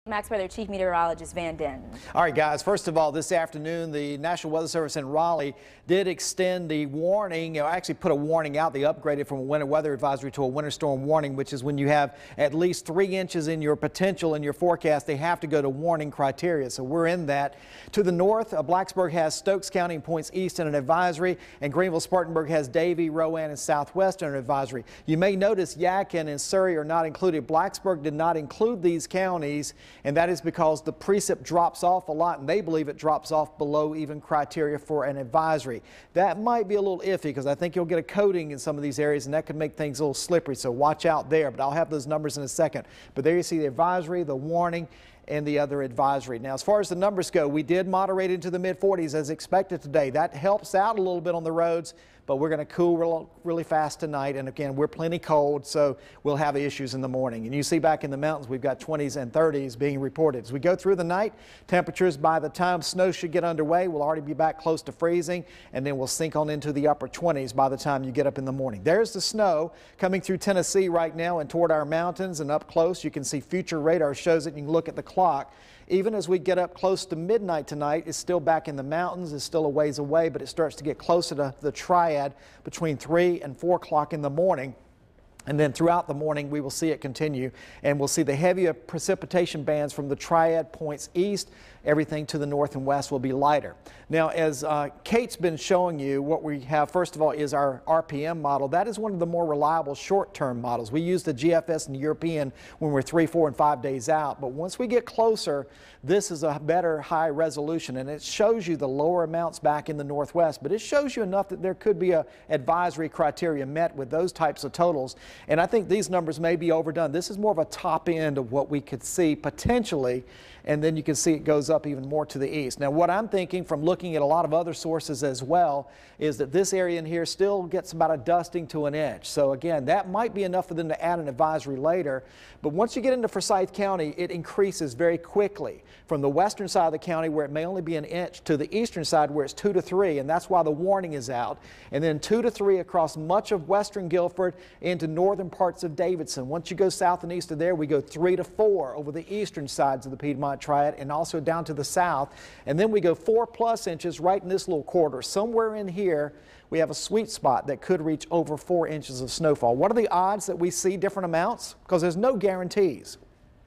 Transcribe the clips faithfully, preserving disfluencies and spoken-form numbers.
Max Weather Chief Meteorologist Van Den. All right, guys. First of all, this afternoon, the National Weather Service in Raleigh did extend the warning. You know, actually put a warning out. They upgraded from a winter weather advisory to a winter storm warning, which is when you have at least three inches in your potential in your forecast, they have to go to warning criteria. So we're in that. To the north, uh, Blacksburg has Stokes County and points east in an advisory, and Greenville-Spartanburg has Davie, Rowan, and Southwest in an advisory. You may notice Yadkin and Surrey are not included. Blacksburg did not include these counties, and that is because the precip drops off a lot, and they believe it drops off below even criteria for an advisory. That might be a little iffy because I think you'll get a coating in some of these areas, and that could make things a little slippery, so watch out there. But I'll have those numbers in a second. But there you see the advisory, the warning, and the other advisory. Now, as far as the numbers go, we did moderate into the mid forties as expected today. That helps out a little bit on the roads, but we're going to cool real, really fast tonight. And again, we're plenty cold, so we'll have issues in the morning. And you see back in the mountains, we've got twenties and thirties being reported. As we go through the night, temperatures by the time snow should get underway, we'll already be back close to freezing, and then we'll sink on into the upper twenties by the time you get up in the morning. There's the snow coming through Tennessee right now and toward our mountains, and up close you can see future radar shows it. You can look at the clock. Even as we get up close to midnight tonight, it's still back in the mountains, it's still a ways away, but it starts to get closer to the triad between three and four o'clock in the morning. And then throughout the morning, we will see it continue, and we'll see the heavier precipitation bands from the triad points east. Everything to the north and west will be lighter. Now, as uh, Kate's been showing you, what we have, first of all, is our R P M model. That is one of the more reliable short-term models. We use the G F S and the European when we're three, four, and five days out. But once we get closer, this is a better high resolution, and it shows you the lower amounts back in the northwest. But it shows you enough that there could be a advisory criteria met with those types of totals. And I think these numbers may be overdone. This is more of a top end of what we could see potentially, and then you can see it goes up even more to the east. Now, what I'm thinking from looking at a lot of other sources as well is that this area in here still gets about a dusting to an inch. So again, that might be enough for them to add an advisory later. But once you get into Forsyth County, it increases very quickly from the western side of the county where it may only be an inch to the eastern side where it's two to three, and that's why the warning is out. And then two to three across much of western Guilford into northern parts of Davidson. Once you go south and east of there, we go three to four over the eastern sides of the Piedmont Triad and also down to the south. And then we go four plus inches right in this little corridor. Somewhere in here, we have a sweet spot that could reach over four inches of snowfall. What are the odds that we see different amounts? Because there's no guarantees.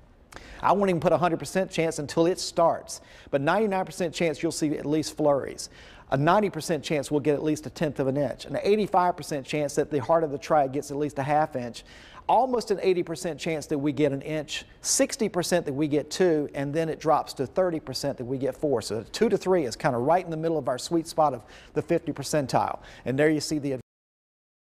I won't even put a one hundred percent chance until it starts, but ninety-nine percent chance you'll see at least flurries. A ninety percent chance we'll get at least a tenth of an inch, an eighty-five percent chance that the heart of the triad gets at least a half inch, almost an eighty percent chance that we get an inch, sixty percent that we get two, and then it drops to thirty percent that we get four. So two to three is kind of right in the middle of our sweet spot of the fifty percentile. And there you see the